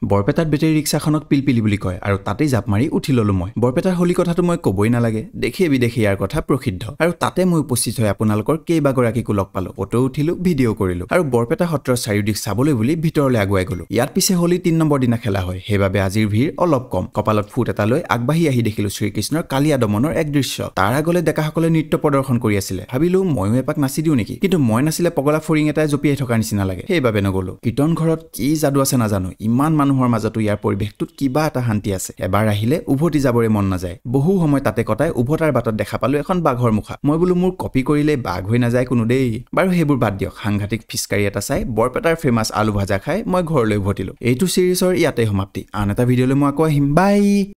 বৰপেটাত বেটেৰী ৰিক্সাখনক পিলপিলি বুলি কয় আৰু তাতেই জাপ মাৰি উঠি ললো মই। বৰপেটাৰ হোলী কথাটো মই ক'বই নালাগে, দেখি বিদেশী ইয়াৰ কথা প্ৰসিদ্ধ। আৰু তাতে মই উপস্থিত হৈ আপোনালোকৰ কেইবাগৰাকীকো লগ পালো, ফটো উঠিলো, ভিডিঅ' কৰিলো আৰু বৰপেটা সত্ৰৰ চাৰিওদিশ চাবলৈ বুলি ভিতৰলৈ আগুৱাই গলো। ইয়াত পিছে হোলী ৩ নম্বৰ দিনা খেলা হয়, সেইবাবে আজিৰ ভিৰ অলপ কম। কপালত ফুট এটা লৈ আগবাঢ়ি আহি দেখিলো শ্ৰীকৃষ্ণৰ কালিয়া দমনৰ এক দৃশ্য। তাৰ আগলৈ ডেকাসকলে নৃত্য প্ৰদৰ্শন কৰি আছিলে। ভাবিলো ময়ো এপাক নাচি দিওঁ নেকি, কিন্তু মই নাচিলে পগলা ফৰিং এটাই জঁপিয়াই থকাৰ নিচিনা লাগে, সেইবাবে নগলো। কীৰ্তন ঘৰত কি যাদু আছে নাজানো, ইমান মানুহৰ মাজতো ইয়াৰ পৰিৱেশটোত কিবা এটা শান্তি আছে। এবাৰ আহিলে উভতি যাবৰে মন নাযায়। বহু সময় তাতে কটাই উভতাৰ বাটত দেখা পালো এখন বাঘৰ মুখা। মই বোলো মোৰ কপি কৰিলে বাঘ হৈ নাযায় কোনো দেই। বাৰু সেইবোৰ বাদ দিয়ক, সাংঘাতিক ফিচকাৰী এটা চাই বৰপেটাৰ ফেমাছ আলু ভাজা খাই মই ঘৰলৈ উভতিলো। এইটো চিৰিজৰ ইয়াতে সমাপ্তি। আন এটা ভিডিঅ'লৈ মই আকৌ আহিম। বাই।